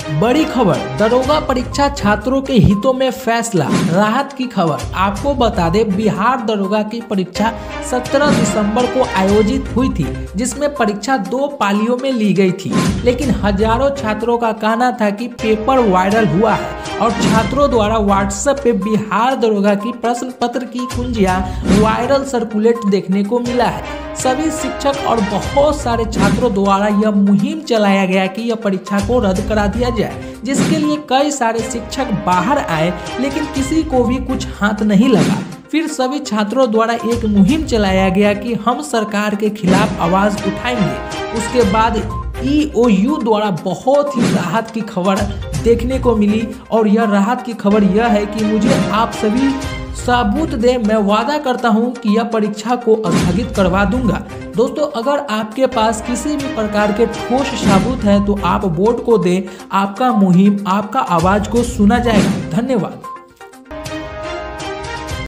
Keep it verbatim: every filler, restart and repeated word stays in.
बड़ी खबर, दरोगा परीक्षा छात्रों के हितों में फैसला। राहत की खबर आपको बता दें, बिहार दरोगा की परीक्षा सत्रह दिसंबर को आयोजित हुई थी, जिसमें परीक्षा दो पालियों में ली गई थी। लेकिन हजारों छात्रों का कहना था कि पेपर वायरल हुआ है और छात्रों द्वारा व्हाट्सएप पे बिहार दरोगा की प्रश्न पत्र की कुंजियां वायरल सर्कुलेट देखने को मिला है। सभी शिक्षक और बहुत सारे छात्रों द्वारा यह मुहिम चलाया गया कि यह परीक्षा को रद्द करा दिया जाए, जिसके लिए कई सारे शिक्षक बाहर आए, लेकिन किसी को भी कुछ हाथ नहीं लगा। फिर सभी छात्रों द्वारा एक मुहिम चलाया गया कि हम सरकार के खिलाफ आवाज उठाएंगे। उसके बाद ई ओ यू द्वारा बहुत ही राहत की खबर देखने को मिली, और यह राहत की खबर यह है कि मुझे आप सभी सबूत दे, मैं वादा करता हूं कि यह परीक्षा को स्थगित करवा दूंगा। दोस्तों, अगर आपके पास किसी भी प्रकार के ठोस सबूत है तो आप बोर्ड को दें। आपका मुहिम, आपका आवाज को सुना जाएगा। धन्यवाद।